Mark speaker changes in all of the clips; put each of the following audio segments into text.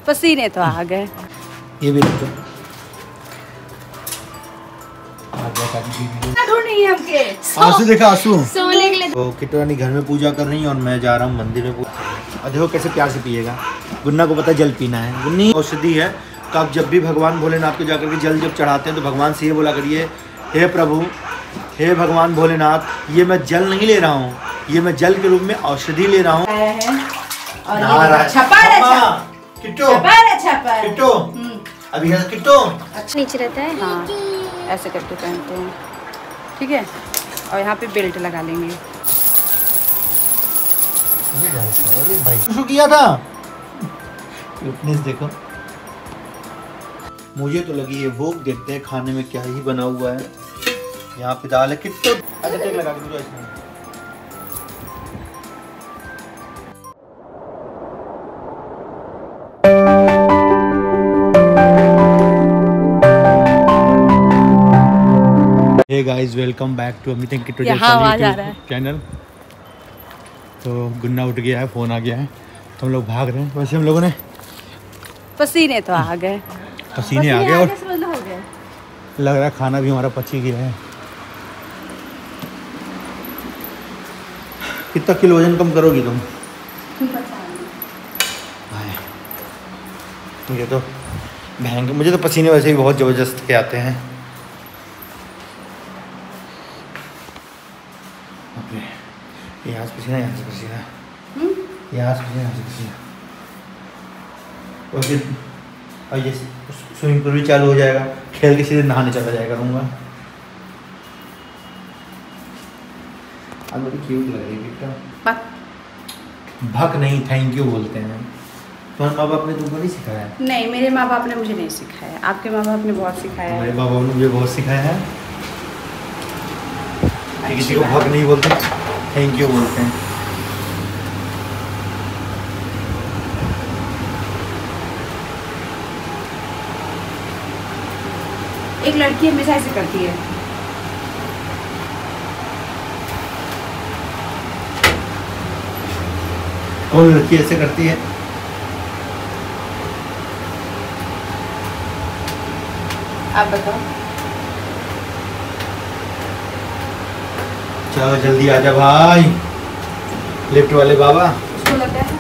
Speaker 1: पसीने तो आ गए।
Speaker 2: ये भी देखो आंसू देखा आंसू। तो किट्टू रानी घर में पूजा कर रही है और मैं जा रहा हूँ मंदिर में पूजा। देखो कैसे प्यार से पिएगा। गुन्ना को पता है जल पीना है। गुन्नी औषधि है तो आप जब भी भगवान भोलेनाथ को जाकर के जल जब चढ़ाते हैं तो भगवान से ये बोला करिए, हे प्रभु, हे भगवान भोलेनाथ, ये मैं जल नहीं ले रहा हूँ, ये मैं जल के रूप में औषधि ले रहा हूँ। किट्टू अभी है किट्टू
Speaker 1: अच्छा नीचे रहता है। हाँ ऐसे करके पहनते हैं, ठीक है। और यहाँ पे बेल्ट लगा लेंगे।
Speaker 2: भाई शुरू किया था फिटनेस देखो। मुझे तो लगी ये भूख, देखते हैं खाने में क्या ही बना हुआ है। यहाँ पे दाल है किट्टू। अच्छा टेक लगा के इसमें। Hey guys welcome back to Amit and Kittu channel. तो गुन्ना उठ गया है, फोन आ गया है तो हम लोग भाग रहे हैं। वैसे हम लोगों ने
Speaker 1: पसीने तो आ गए,
Speaker 2: पसीने आ गए और लग रहा है खाना भी हमारा पच ही गया है। कितना किलो वजन कम करोगी तुम? मुझे तो पसीने वैसे ही बहुत ज़बरदस्त के आते हैं। यहाँ से पसीना, यहाँ से पसीना, यहाँ से पसीना, यहाँ से पसीना। और फिर और ये स्विमिंग पूल भी चालू हो जाएगा, खेल के सीधे नहाने चला जाएगा करूँगा। अब बड़ी क्यूट लग रही है बेटा। भक नहीं थैंक यू बोलते हैं। तुम्हारे माँ बाप ने तुमको नहीं सिखाया?
Speaker 1: नहीं, मेरे माँ बाप ने मुझे नहीं सिखाया। आपके माँ बाप ने बहुत सिखाया है।
Speaker 2: मेरे माँ बाप ने मुझे बहुत सिखाया है। किसी को भक नहीं बोलते, थैंक यू बोलते हैं।
Speaker 1: एक लड़की हमेशा ऐसे करती है।
Speaker 2: कौन लड़की ऐसे करती है?
Speaker 1: आप बताओ।
Speaker 2: चलो जल्दी आजा भाई, लिफ्ट वाले बाबा।
Speaker 1: उसको लग गया है।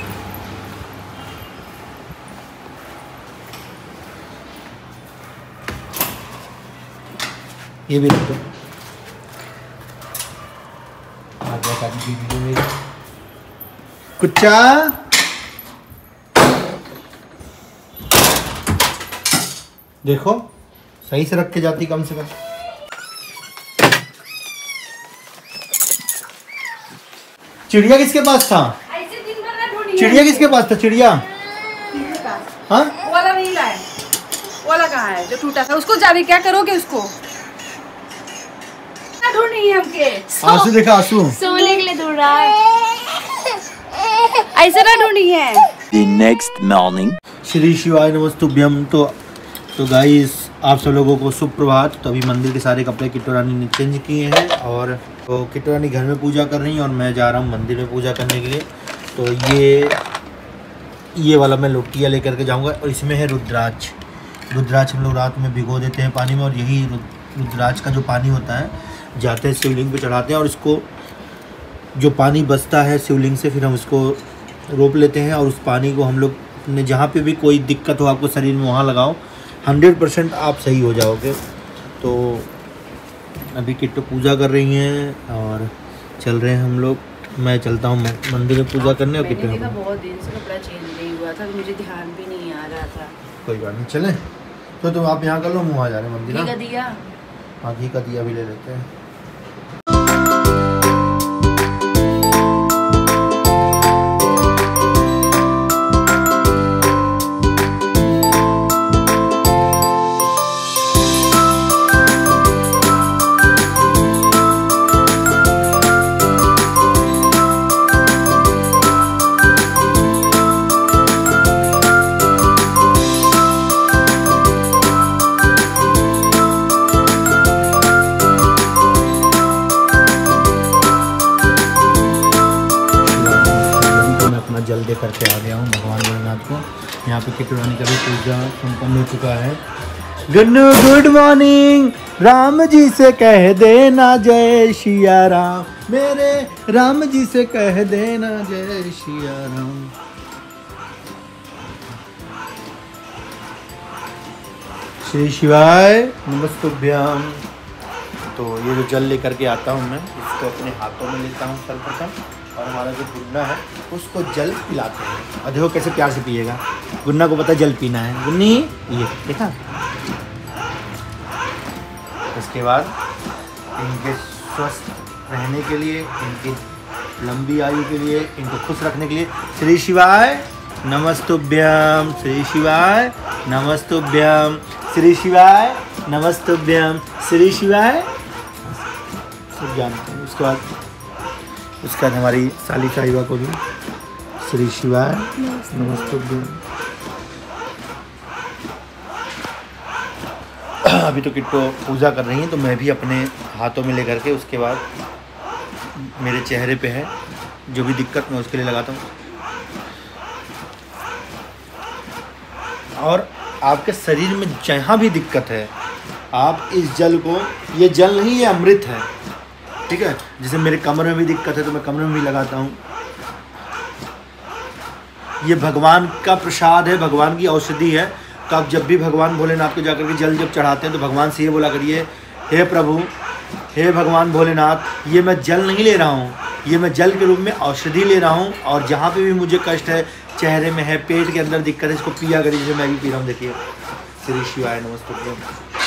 Speaker 2: ये भी लिफ्ट कुच्चा। देखो सही से रख के जाती कम से कम। चिड़िया किसके पास था? चिड़िया किसके पास था? चिड़िया हाँ
Speaker 1: वाला नहीं लाए। वाला कहाँ है जो टूटा था? उसको जाने क्या करोगे उसको? ढूंढनी है हमके।
Speaker 2: आंसू देखा आंसू।
Speaker 1: सोने के लिए ढूंढ रहा है। ऐसे ना ढूंढी है।
Speaker 3: The next morning.
Speaker 2: श्री शिवाय नमस्तुभ्यम। तो गाइस आप सब लोगों को सुप्रभात। तो अभी मंदिर के सारे कपड़े किट्टू रानी ने चेंज किए हैं और तो किट्टू रानी घर में पूजा कर रही है और मैं जा रहा हूँ मंदिर में पूजा करने के लिए। तो ये वाला मैं लोटिया लेकर के जाऊँगा और इसमें है रुद्राक्ष। रुद्राक्ष हम लोग रात में भिगो देते हैं पानी में और यही रुद्राक्ष का जो पानी होता है जाते हैं शिवलिंग पे चढ़ाते हैं और इसको जो पानी बचता है शिवलिंग से फिर हम उसको रोप लेते हैं और उस पानी को हम लोग ने जहाँ पे भी कोई दिक्कत हो आपको शरीर में वहाँ लगाओ, 100% आप सही हो जाओगे। तो अभी किट्टू पूजा कर रही हैं और चल रहे हैं हम लोग। मैं चलता हूँ मंदिर में पूजा करने और किट्टू
Speaker 1: बहुत दिन से कपड़ा चेंज नहीं हुआ था, मुझे ध्यान भी नहीं आ रहा था।
Speaker 2: कोई बात नहीं, चलें तो तुम आप यहाँ कर लो, मुँह आ जा रहे हैं मंदिर।
Speaker 1: घी का दिया,
Speaker 2: हाँ घी का दिया भी ले लेते हैं। यहाँ पे किट्टू रानी का भी पूजा संपन्न हो चुका है। गन्नू गुड मॉर्निंग, राम जी से कह देना जय सिया राम, मेरे राम जी से कह देना जय सिया राम। श्री शिवाय नमस्तुभ्यम। तो ये जो जल लेकर के आता हूँ मैं, इसको अपने हाथों में लेता हूँ सर्वप्रथम, और हमारा जो गुन्ना है उसको जल पिलाते हैं। और देखो कैसे प्यार से पिएगा, गुन्ना को पता है जल पीना है। गुन्नी ये देखा। इसके बाद इनके स्वस्थ रहने के लिए, इनकी लंबी आयु के लिए, इनको खुश रखने के लिए श्री शिवाय नमस्तुभ्यम, श्री शिवाय नमस्तुभ्यम, श्री शिवाय नमस्तुभ्यम, श्री शिवाय। सब जानते हैं। उसके बाद हमारी साली साहिबा को भी श्री शिवाय नमस्तुभ्यम। अभी तो किट्टो पूजा कर रही हैं, तो मैं भी अपने हाथों में लेकर के उसके बाद मेरे चेहरे पे है जो भी दिक्कत मैं उसके लिए लगाता हूँ। और आपके शरीर में जहाँ भी दिक्कत है, आप इस जल को, ये जल नहीं, ये अमृत है, ठीक है। जैसे मेरे कमर में भी दिक्कत है तो मैं कमर में भी लगाता हूँ। ये भगवान का प्रसाद है, भगवान की औषधि है। तो आप जब भी भगवान भोलेनाथ को जाकर के जल जब चढ़ाते हैं तो भगवान से ये बोला करिए, हे प्रभु, हे भगवान भोलेनाथ, ये मैं जल नहीं ले रहा हूँ, ये मैं जल के रूप में औषधि ले रहा हूँ। और जहाँ पे भी मुझे कष्ट है, चेहरे में है, पेट के अंदर दिक्कत है, इसको पिया करिए, जैसे मैं भी पी रहा हूँ। देखिए, श्री शिवाय नमस्तुभ्यम।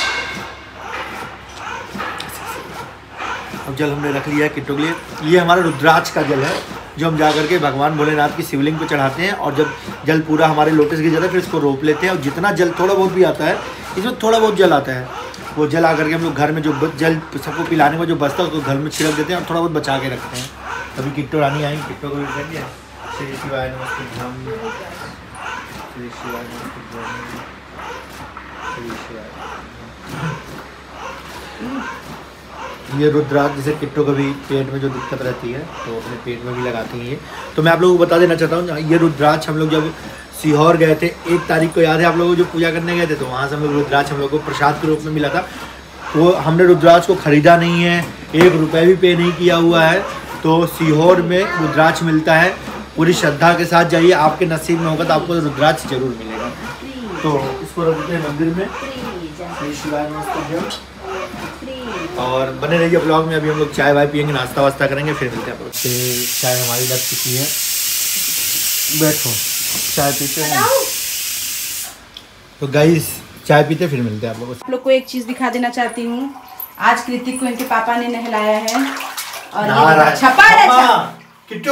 Speaker 2: अब जल हमने रख लिया है किट्टू के लिए। ये हमारा रुद्राक्ष का जल है जो हम जा करके भगवान भोलेनाथ की शिवलिंग पे चढ़ाते हैं। और जब जल पूरा हमारे लोटस गिर जाता है फिर इसको रोप लेते हैं। और जितना जल थोड़ा बहुत भी आता है, इसमें थोड़ा बहुत जल आता है, वो जल आकर के हम लोग घर में जो जल सबको पिलाने में जो बचता है उसको घर में छिड़क देते हैं और थोड़ा बहुत बचा के रखते हैं। अभी किट्टू रानी आएंगे, किट्टू को भी कर दिया। श्री शिवाय नमस्तुभ्यम, श्री शिवाय नमस्तुभ्यम, श्री शिवाय। ये रुद्राक्ष जैसे किट्टू को भी पेट में जो दिक्कत रहती है तो अपने पेट में भी लगाती हैं ये। तो मैं आप लोगों को बता देना चाहता हूँ, ये रुद्राक्ष हम लोग जब सीहोर गए थे 1 तारीख को, याद है आप लोगों को, जो पूजा करने गए थे, तो वहाँ से हम लोग रुद्राक्ष हम लोग को प्रसाद के रूप में मिला था। वो हमने रुद्राक्ष को ख़रीदा नहीं है, 1 रुपये भी पे नहीं किया हुआ है। तो सीहोर में रुद्राक्ष मिलता है, पूरी श्रद्धा के साथ जाइए, आपके नसीब में होगा तो आपको रुद्राक्ष जरूर मिलेगा। तो इसको रखते हैं मंदिर में। श्री शिवाय नमस्तुभ्यम। और बने रहिए ब्लॉग में। अभी हम लोग चाय वाय पियेंगे, नाश्ता वास्ता करेंगे, फिर मिलते हैं आप लोग। चाय हमारी लग चुकी है, बैठो चाय पीते हैं। तो गाइस चाय पीते फिर मिलते हैं आप लोगों से।
Speaker 1: आप लोग को एक चीज दिखा देना चाहती हूँ। आज कृतिक को इनके पापा ने नहलाया है और
Speaker 2: किट्टू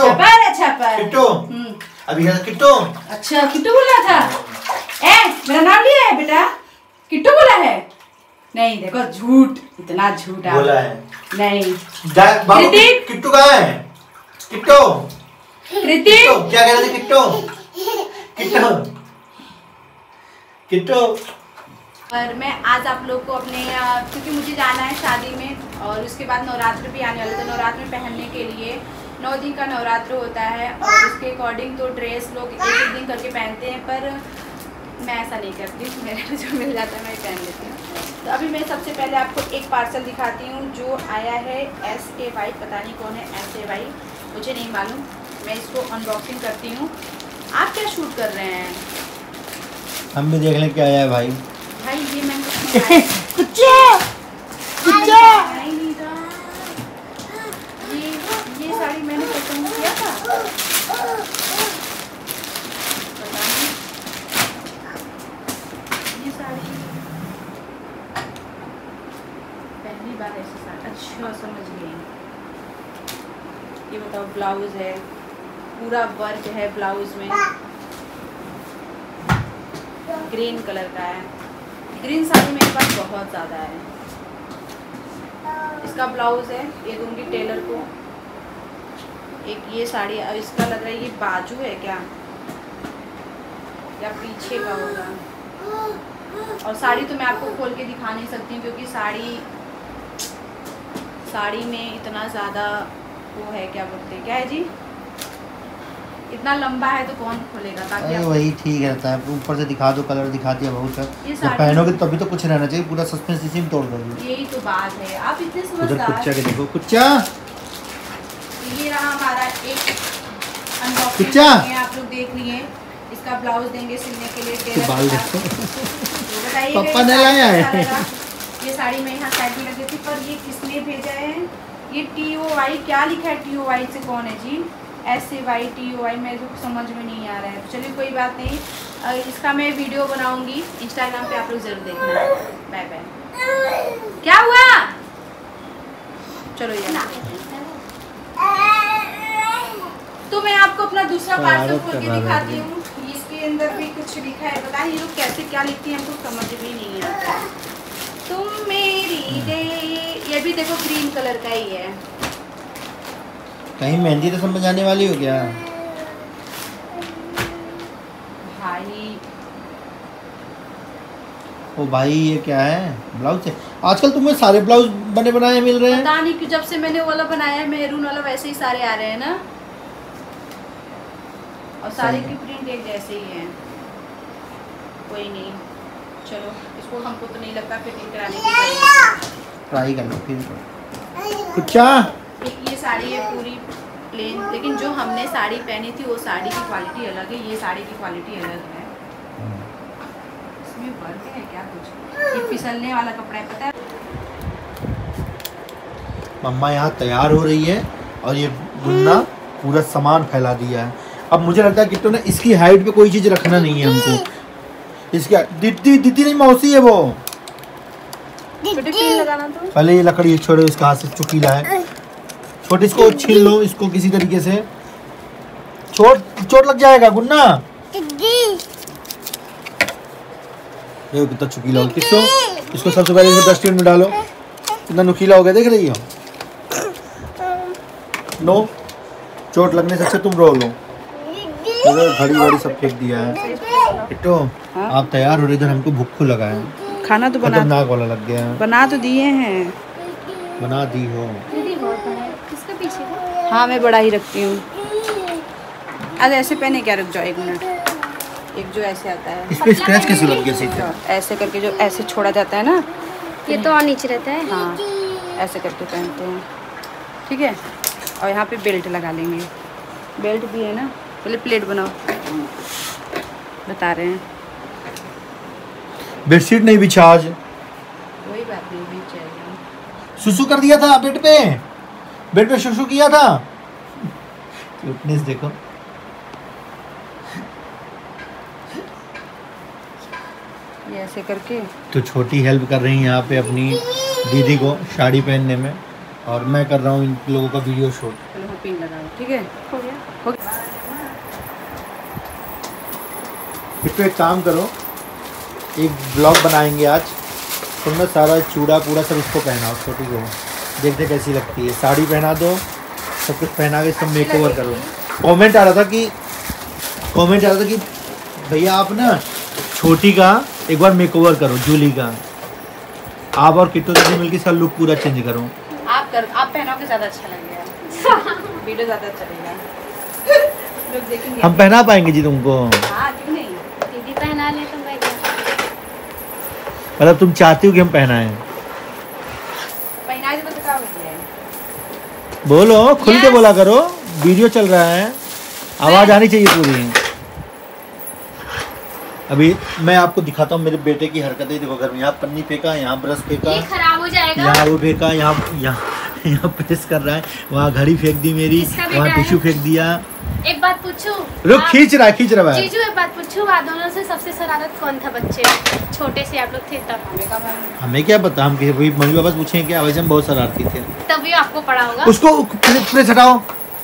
Speaker 2: अभी किट्टू,
Speaker 1: अच्छा किट्टू बोला था। मेरा नाम लिया है बेटा, किट्टू बोला है। नहीं देखो, झूठ, इतना झूठ
Speaker 2: बोला है।
Speaker 1: नहीं
Speaker 2: कृतिक, किट्टू कहाँ है? किट्टू,
Speaker 1: कृतिक
Speaker 2: क्या कह रहे थे? किट्टू, किट्टू, किट्टू।
Speaker 1: और मैं आज आप लोग को अपने, क्योंकि मुझे जाना है शादी में और उसके बाद नवरात्र भी आने वाले, तो नवरात्र में पहनने के लिए 9 दिन का नवरात्र होता है और उसके अकॉर्डिंग तो ड्रेस लोग एक दिन करके पहनते हैं, पर मैं ऐसा नहीं करती, मेरे जो मिल जाता है मैं पहन लेती हूँ। तो अभी मैं सबसे पहले आपको एक पार्सल दिखाती हूँ जो आया है SAY, पता नहीं कौन है SAY, मुझे नहीं मालूम। मैं इसको अनबॉक्सिंग करती हूँ। आप क्या शूट कर रहे हैं?
Speaker 2: हम भी देख लें क्या आया है भाई।
Speaker 1: भाई ये मैंने ये साड़ी मैंने पसंद किया था, पता नहीं ये साड़ी पहली बार ऐसी साड़ी। अच्छा समझ गई। ये बताओ, ब्लाउज है, पूरा वर्क है ब्लाउज में, ग्रीन कलर का है। ग्रीन साड़ी मेरे पास बहुत ज़्यादा है। इसका ब्लाउज है, ये दूंगी टेलर को। एक ये साड़ी, इसका लग रहा है ये बाजू है क्या या पीछे का होगा। और साड़ी तो मैं आपको खोल के दिखा नहीं सकती क्योंकि साड़ी में इतना ज़्यादा वो है, क्या बोलते हैं, क्या है जी, इतना लंबा है तो कौन खोलेगा, ताकि
Speaker 2: अरे वही ठीक रहता है, ऊपर से दिखा दो, कलर दिखा दिया बहुत है।
Speaker 1: ये
Speaker 2: जब पहनोगे तभी तो कुछ रहना चाहिए, पूरा सस्पेंस इसी में तोड़ दोगे।
Speaker 1: यही तो बात है, आप इतने
Speaker 2: उधर
Speaker 1: समझदार।
Speaker 2: कुच्चा के देखो, कुच्चा
Speaker 1: ये रहा हमारा एक अनबॉक्सिंग,
Speaker 2: कुच्चा
Speaker 1: आप लोग देख लिए। इसका ब्लाउज देंगे सिलने के लिए।
Speaker 2: तो बाल देखो,
Speaker 1: तो बताइए
Speaker 2: पापा ने लाया है।
Speaker 1: ये साड़ी मैं यहाँ साइड में लगी थी, पर ये किसने भेजा है? ये TOY क्या लिखा है? TOY से कौन है जी? SAY TOY मेरे को समझ में नहीं आ रहा है। तो चलिए कोई बात नहीं, इसका मैं वीडियो बनाऊंगी इंस्टाग्राम पे, आप लोग जरूर देखना। Bye bye. क्या हुआ? चलो ये तो मैं आपको अपना दूसरा पार्सल खोल के दिखाती हूँ। इसके अंदर भी कुछ लिखा है, पता नहीं ये लोग कैसे क्या लिखती हैं, हमको समझ भी नहीं आता। तुम मेरी दे, ये भी देखो ग्रीन कलर का ही है।
Speaker 2: कहीं मेहंदी तो समझ आने वाली हो क्या
Speaker 1: भाई?
Speaker 2: ओ भाई ये क्या है? ब्लाउज है। आजकल तुम्हें सारे ब्लाउज बने बनाए मिल रहे हैं।
Speaker 1: पता नहीं कि जब से मैंने वो वाला बनाया है मेहरून वाला, वैसे ही सारे आ रहे हैं ना, और सारे की प्रिंट एक जैसे ही है। कोई नहीं, चलो इसको, हमको तो नहीं लगता फिटिंग कराने की,
Speaker 2: ट्राई कर लो फिर। कुच्चा
Speaker 1: ये साड़ी है पूरी प्लेन, लेकिन जो हमने साड़ी पहनी थी वो साड़ी की क्वालिटी अलग है, ये साड़ी की क्वालिटी अलग है। इसमें वर्क है क्या कुछ? ये फिसलने वाला कपड़ा है, पता है।
Speaker 2: मम्मा यहाँ तैयार हो रही है और ये गुन्ना पूरा सामान फैला दिया है। अब मुझे लगता है किट्टू ने इसकी हाइट पे कोई चीज रखना नहीं है हमको। इसकी दीदी दीदी नहीं, मौसी है वो।
Speaker 1: लगाना तो
Speaker 2: पहले ये लकड़ी छोड़ो, इसका हाथ से चुकीला है। छोटे इसको छील लो, इसको किसी तरीके से। चोट लग जाएगा गुन्ना। देखो कितना चुकीला हो। किसको इसको सबसे पहले इसको डस्टबिन में डालो। कितना नुकीला हो गया, देख रही हो? नो, चोट लगने से अच्छा तुम रो लो। घड़ी वड़ी सब फेंक दिया है। किट्टू आप तैयार हो रहे, इधर हमको भूख लगा है।
Speaker 1: खाना तो बना,
Speaker 2: खतरनाक वाला लग गया है।
Speaker 1: बना तो दिए हैं।
Speaker 2: बना दी हो?
Speaker 4: किसका पीछे का?
Speaker 1: हाँ मैं बड़ा ही रखती हूँ। अरे ऐसे पहने क्या, रुक जाओ एक मिनट। एक जो ऐसे आता है,
Speaker 2: इस पे स्क्रैच कैसे लग गया सीधे?
Speaker 1: ऐसे करके जो ऐसे छोड़ा जाता है ना,
Speaker 4: ये तो और नीचे रहता है।
Speaker 1: हाँ ऐसे करके पहनते हैं, ठीक है। और यहाँ पे बेल्ट लगा लेंगे, बेल्ट भी है ना। पहले प्लेट बनाओ, बता रहे हैं।
Speaker 2: बेडशीट नहीं बिछा आज।
Speaker 1: कोई बात नहीं, भी चाहिए।
Speaker 2: सुसु कर दिया था बेड पे सुसु किया था। क्यूटनेस देखो।
Speaker 1: ये ऐसे करके
Speaker 2: तो छोटी हेल्प कर रही हैं यहाँ पे अपनी दीदी को साड़ी पहनने में, और मैं कर रहा हूँ इन लोगों का वीडियो शूट।
Speaker 1: चलो हाँ पिन लगाओ, ठीक है।
Speaker 4: हो गया।
Speaker 1: हो गया।
Speaker 2: फिर तो एक काम करो, एक ब्लॉग बनाएंगे आज। तुम ना सारा चूड़ा पूरा सब इसको पहनाओ, छोटी को, देखते कैसी लगती है। साड़ी पहना दो, सब कुछ पहना के सब मेकओवर करो। कमेंट आ रहा था कि भैया आप ना छोटी का एक बार मेकओवर करो, जूली का। आप और किट्टू दीदी मिलकर इसका लुक पूरा चेंज करो।
Speaker 1: आप पहनोगे ज़्यादा अच्छा लगेगा, वीडियो ज़्यादा चलेगा, लोग देखेंगे।
Speaker 2: हम पहना पाएंगे जी तुमको?
Speaker 1: हाँ क्यों नहीं।
Speaker 4: दीदी पहना ले तो मैं
Speaker 2: मतलब तुम चाहती हो कि हम पहनाएं?
Speaker 1: पहनाए तो क्या हो गया है?
Speaker 2: बोलो, खुल के बोला करो, वीडियो चल रहा है, आवाज आनी चाहिए पूरी। अभी मैं आपको दिखाता हूँ मेरे बेटे की हरकतें। देखो घर में, यहाँ पन्नी फेंका, यहाँ ब्रश फेंका,
Speaker 4: ये खराब हो जाएगा।
Speaker 2: यहाँ वो फेंका, यहाँ प्रेस कर रहा है, वहाँ घड़ी फेंक दी मेरी,
Speaker 4: इसका बेटा
Speaker 2: वहाँ
Speaker 4: है।
Speaker 2: टिश्यू फेंक दिया।
Speaker 4: एक बात पूछूं?
Speaker 2: रुक,
Speaker 4: आप-
Speaker 2: खींच रहा है।
Speaker 4: जीजू एक बात पूछूं, आप दोनों से सबसे शरारत कौन था? बच्चे छोटे से आप लोग थे तब।
Speaker 2: हमें क्या पता, हम वही मम्मी पापा से पूछें क्या? वैसे हम बहुत शरारती थे।
Speaker 4: तभी आपको पड़ा होगा।
Speaker 2: उसको प्रेस हटाओ।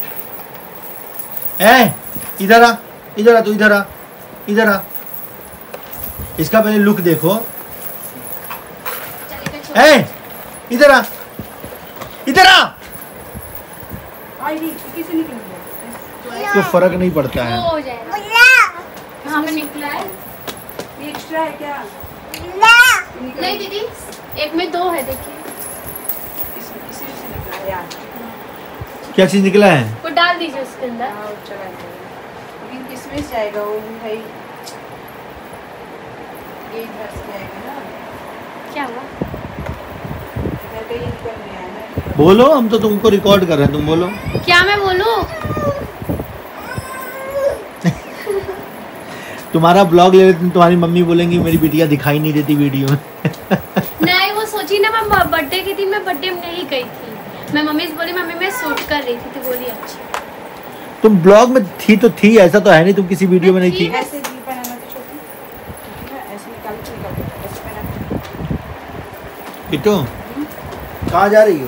Speaker 2: इधर आ, तू इधर आ। इसका पहले लुक देखो। इधर आ।
Speaker 1: किसे निकल गया?
Speaker 2: इसको फर्क नहीं पड़ता है।
Speaker 4: वो हो जाएगा। कहाँ पे निकला है?
Speaker 1: ये एक्स्ट्रा है क्या?
Speaker 4: नहीं दीदी, एक में दो है, देखिए।
Speaker 1: इसी से निकला है यार।
Speaker 2: क्या चीज निकला है?
Speaker 4: वो डाल दीजिए उसके अंदर।
Speaker 1: हाँ, चला गया। में जाएगा वो भी भाई, ये इधर से जाएगा ना।
Speaker 4: क्या हुआ?
Speaker 1: इधर कहीं निकल नहीं आया ना।
Speaker 2: बोलो, हम तो तुमको रिकॉर्ड कर रहे हैं, तुम बोलो।
Speaker 4: क्या मैं बोलूं?
Speaker 2: तुम्हारा ब्लॉग ले लेते, तुम्हारी मम्मी बोलेंगी मेरी बिटिया दिखाई नहीं देती वीडियो में।
Speaker 4: नहीं, वो सोची ना मैं बर्थडे के दिन मैं बर्थडे में नहीं गई थी। मैं मम्मी से बोली मम्मी मैं शूट कर रही थी, तो बोली अच्छा।
Speaker 2: तुम ब्लॉग में थी तो थी, ऐसा तो है नहीं तुम किसी वीडियो में नहीं थी।
Speaker 1: ऐसे दी पहनाना तो छोटी, ठीक है, ऐसे निकाल के ऐसे पहना।
Speaker 2: किट्टू कहाँ जा रही हो?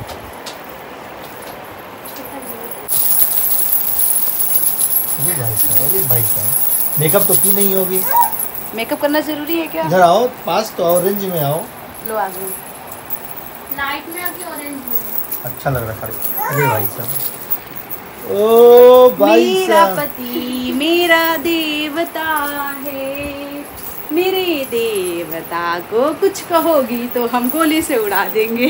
Speaker 2: अरे भाई साहब, मेकअप तो की नहीं होगी।
Speaker 1: मेकअप करना जरूरी है क्या?
Speaker 2: इधर आओ, पास तो आओ, रेंज में आओ।
Speaker 1: लो आ गई।
Speaker 4: लाइट में आके ऑरेंज है।
Speaker 2: अच्छा लग रहा है खड़े। अरे भाई साहब, ओ भाई
Speaker 1: मेरा
Speaker 2: साहब,
Speaker 1: पति मेरा देवता है, मेरे देवता को कुछ कहोगी तो हम गोली से उड़ा देंगे।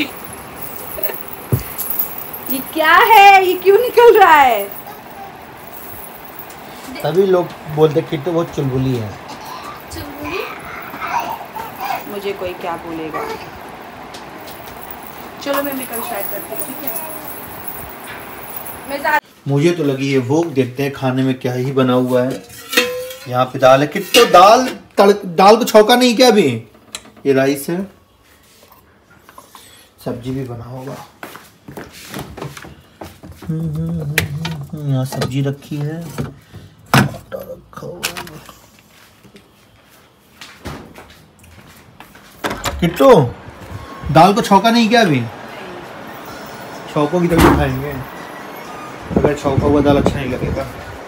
Speaker 1: ये क्या है? ये क्यों निकल रहा है?
Speaker 2: सभी लोग बोलते किट्टू बहुत चुलबुली है।
Speaker 4: चुलबुली?
Speaker 1: मुझे कोई क्या बोलेगा। चलो मैं मेकअप स्टार्ट करती हूँ, ठीक है? मैं
Speaker 2: मुझे तो लगी है भूख, देखते हैं खाने में क्या ही बना हुआ है। यहाँ पे दाल है। किट्टू दाल को छौका नहीं क्या अभी? ये राइस है, सब्जी भी बना होगा। यहाँ सब्जी रखी है, आटा रखा हुआ है। किट्टू दाल को छौका नहीं क्या अभी? छौकों की तभी खाएंगे, अगर छौका हुआ दाल अच्छा नहीं लगेगा।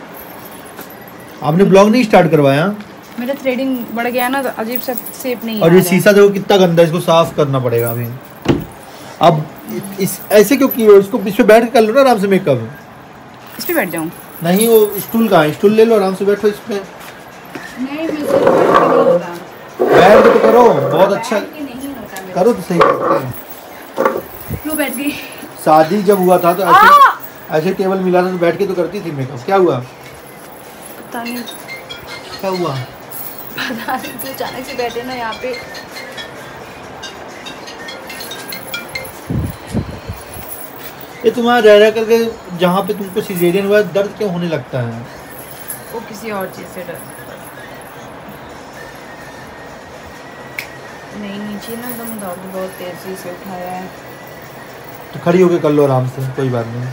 Speaker 2: आपने ब्लॉग नहीं स्टार्ट करवाया?
Speaker 1: मेरा थ्रेडिंग बढ़ गया ना, तो अजीब सा शेप नहीं
Speaker 2: और
Speaker 1: आ
Speaker 2: ये
Speaker 1: रहा है।
Speaker 2: शीशा देखो कितना गंदा है, इसको साफ करना पड़ेगा अभी। अब इस ऐसे क्यों किए हो? इसको इस पे बैठ के कर लो ना आराम से मेकअप।
Speaker 1: इस पे बैठ जाऊँ?
Speaker 2: नहीं, वो स्टूल कहाँ है? स्टूल ले लो, आराम से बैठो इस पे।
Speaker 1: नहीं, मैं बैठ के नहीं होता।
Speaker 2: बैठ के तो करो, बहुत अच्छा
Speaker 1: बैठ के नहीं होता मेरा।
Speaker 2: करो तो सही करते हैं।
Speaker 1: लो बैठ गई।
Speaker 2: शादी जब हुआ था तो ऐसे टेबल मिला था तो बैठ के तो करती थी मेकअप। क्या हुआ?
Speaker 1: पता नहीं,
Speaker 2: क्या हुआ?
Speaker 1: पता नहीं, तो अचानक से बैठे ना यहाँ पे।
Speaker 2: ये तुम्हारा रह रह करके जहाँ पे तुमको सिजेरियन हुआ दर्द क्यों होने लगता है?
Speaker 1: वो किसी और चीज़ से डर नहीं, नीचे ना एकदम दर्द बहुत तेजी से उठाया है।
Speaker 2: तो खड़ी होके कर लो आराम से, कोई बात नहीं।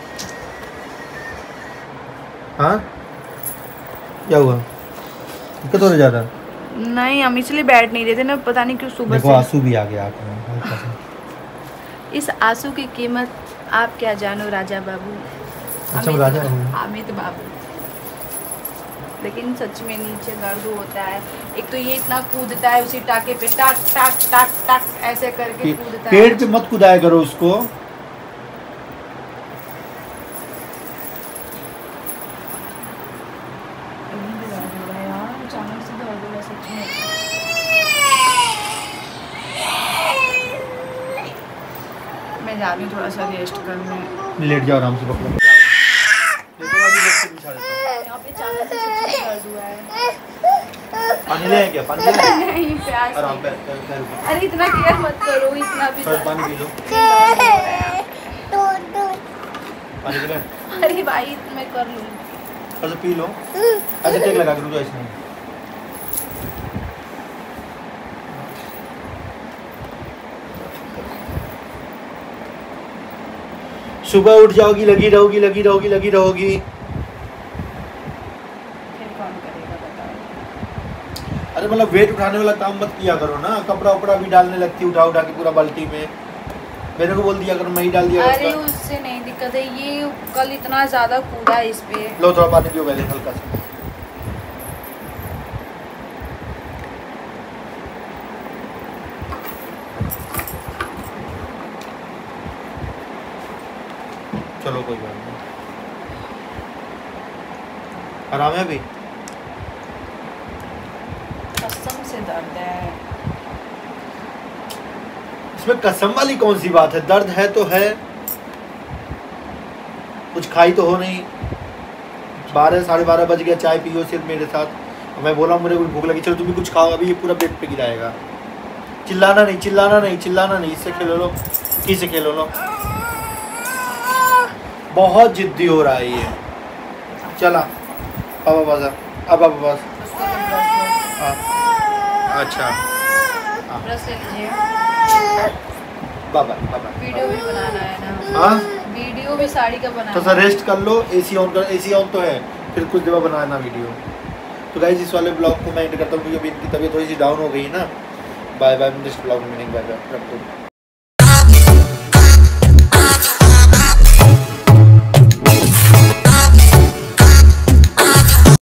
Speaker 2: हाँ क्या हुआ? दिक्कत हो रही ज़्यादा?
Speaker 1: नहीं, हम इसलिए बैठ नहीं रहे थे ना, पता नहीं क्यों सुबह
Speaker 2: देखो
Speaker 1: से।
Speaker 2: आंसू भी आ गया आँख में हल्का सा।
Speaker 1: इस आंसू की कीमत आप क्या जानो राजा बाबू।
Speaker 2: अच्छा, राजा बाबू।
Speaker 1: अमित बाबू। लेकिन सच में नीचे दर्द होता है। एक तो ये इतना कूदता है उसी टाके पे, टाक टाक टाक टाक ऐसे करके कूदता है।
Speaker 2: पेड़ पे मत कूदाया करो उसको।
Speaker 1: अभी भी दर्द हो रहा है यार, अचानक से दर्द हो रहा है सच में। मैं जा रही हूँ थोड़ा सा रेस्ट करने।
Speaker 2: लेट जाओ आराम से, पकड़ो।
Speaker 1: यहाँ पे अचानक से सच में दर्द हुआ है।
Speaker 2: पानी ले क्या? पानी ले
Speaker 1: नहीं, प्यास
Speaker 2: आराम
Speaker 1: नहीं।
Speaker 2: पे।
Speaker 1: अरे इतना केयर मत करो, इतना भी
Speaker 2: थोड़ा पानी पी लो। पानी पी ले।
Speaker 1: अरे भाई मैं कर लूँ।
Speaker 2: थोड़ा सा पी लो, ऐसे टेक लगा कर दो इसमें। सुबह उठ जाओगी, लगी रहोगी लगी रहोगी लगी रहोगी।
Speaker 1: फिर कौन करेगा बताओ।
Speaker 2: अरे मतलब वेट उठाने वाला काम मत किया करो ना, कपड़ा उपड़ा भी डालने लगती उठा उठा के पूरा बाल्टी में। मेरे को बोल दिया करो, मैं ही डाल दिया
Speaker 1: अरे
Speaker 2: करता।
Speaker 1: उससे नहीं दिक्कत है, ये कल इतना ज्यादा कूदा है इस पे।
Speaker 2: लो थोड़ा पानी पियो पहले हल्का सा। चलो कोई बात नहीं, आराम है अभी?
Speaker 1: कसम से दर्द है।
Speaker 2: इसमें कसम वाली कौन सी बात है? दर्द है तो है, कुछ खाई तो हो नहीं, 12 साढ़े 12 बज गया, चाय पियो सिर्फ मेरे साथ। मैं बोला मुझे भूख लगी, चलो तुम भी कुछ खाओ, अभी ये पूरा पेट पे गिराएगा। चिल्लाना नहीं, चिल्लाना नहीं, चिल्लाना नहीं, इससे खेलो लो, किसे खेलो लो। बहुत जिद्दी हो रहा है ये। चला अब बस, अब बस। अच्छा
Speaker 1: ब्रश ले लीजिए।
Speaker 2: बाबा
Speaker 1: वीडियो भी बनाना है ना।
Speaker 2: हाँ
Speaker 1: वीडियो भी साड़ी का बनाना
Speaker 2: तो सर रेस्ट कर लो, एसी ऑन कर, एसी ऑन तो है, फिर कुछ देर बनाना वीडियो। तो गाइस इस वाले ब्लॉग को मैं एंड करता हूँ क्योंकि अभी इनकी तबीयत थोड़ी सी डाउन हो गई है ना। बाय बाय, नेक्स्ट ब्लॉग में मिलेंगे, बाय बाय, रखो।